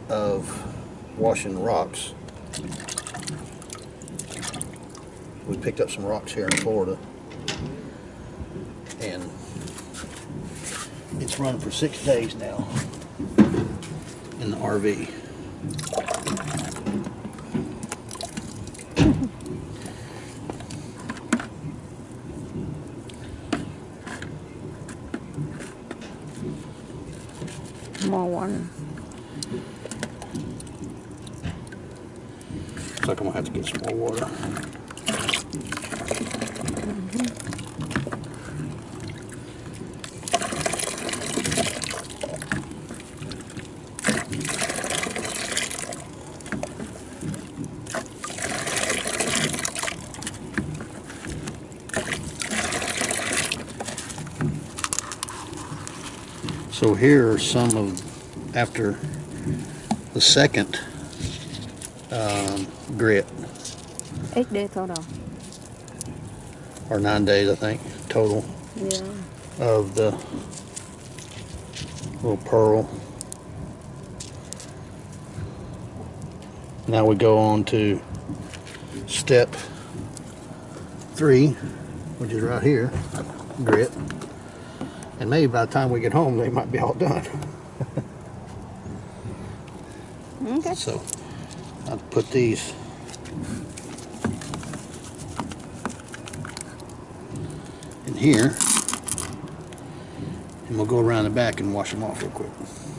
of washing rocks. We picked up some rocks here in Florida, and it's run for 6 days now in the RV. More one. Looks like I'm gonna have to get some more water. So here are some of, after the second grit, 8 days total. or 9 days I think, total, Yeah. of the little pearl. Now we go on to step 3, which is right here, grit. And maybe by the time we get home, they might be all done. Okay. So I'll put these in here, and we'll go around the back and wash them off real quick.